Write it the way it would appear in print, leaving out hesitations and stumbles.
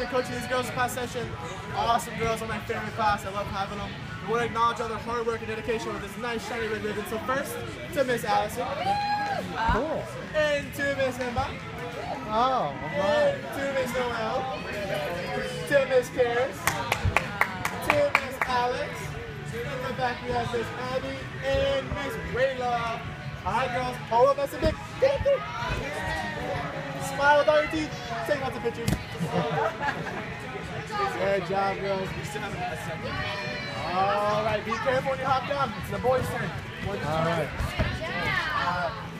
been coaching these girls the past session. Awesome girls, on my favorite class. I love having them. We want to acknowledge all their hard work and dedication with this nice shiny red ribbon. So first, to Miss Allison. Cool. And to Miss Emma. Oh, and to Miss Noel. To Miss Carys. To Miss Alex. In the back we have Miss Abby and Miss Rayla. Alright girls, hold up, that's a big smile with all your teeth. Take lots of pictures. Good job, girls. Alright, be careful when you hop down. It's the boys' turn. all right.